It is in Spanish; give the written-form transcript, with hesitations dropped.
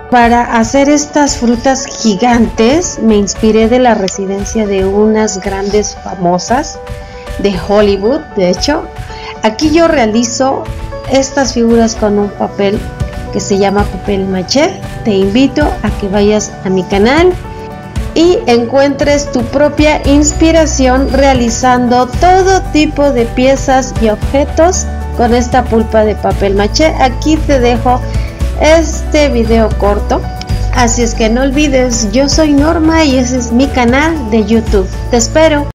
Para hacer estas frutas gigantes me inspiré de la residencia de unas grandes famosas de Hollywood. De hecho, aquí yo realizo estas figuras con un papel que se llama papel maché. Te invito a que vayas a mi canal y encuentres tu propia inspiración realizando todo tipo de piezas y objetos con esta pulpa de papel maché. Aquí te dejo este video corto, así es que no olvides, yo soy Norma y ese es mi canal de YouTube. Te espero.